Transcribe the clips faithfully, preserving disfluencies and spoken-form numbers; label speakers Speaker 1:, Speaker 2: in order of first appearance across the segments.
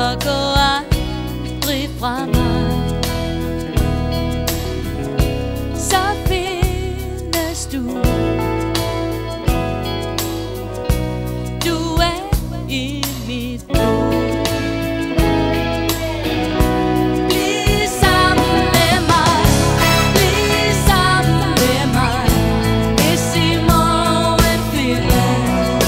Speaker 1: så gå aldrig fra mig. Så findes du. Du er i mit blod. Bliv sammen med mig, bliv sammen med mig, hvis i morgen findes.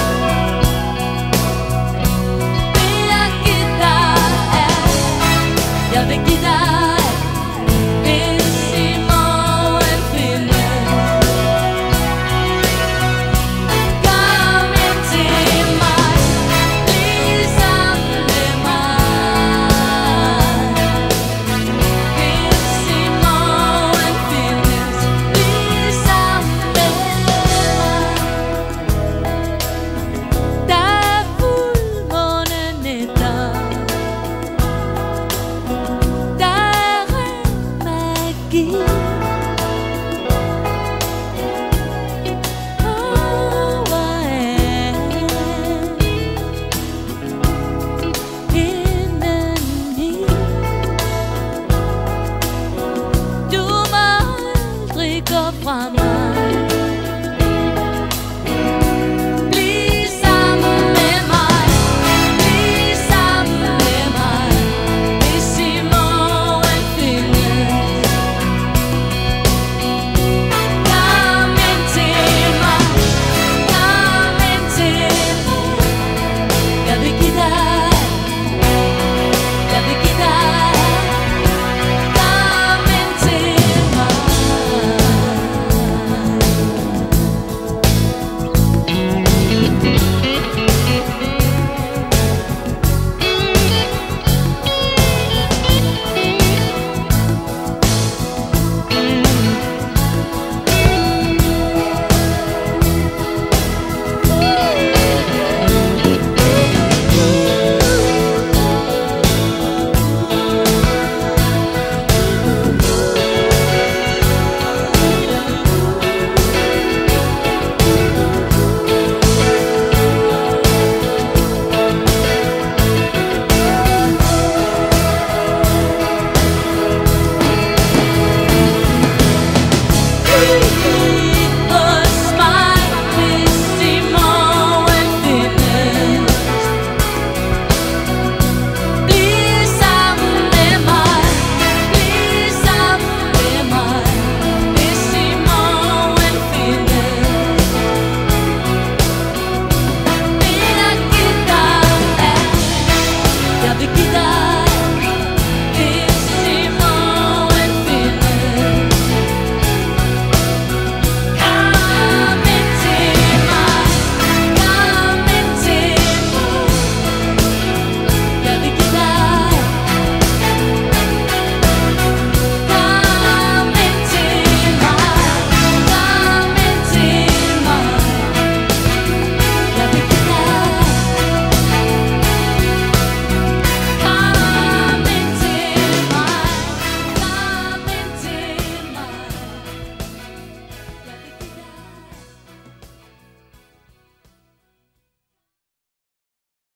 Speaker 1: Vil jeg give dig alt, jeg vil give dig alt, hvis i morgen findes. Kom ind til mig, bliv sammen med mig, hvis i morgen findes. Bliv sammen med mig. Der er fuldmånenætter, der er ren magi.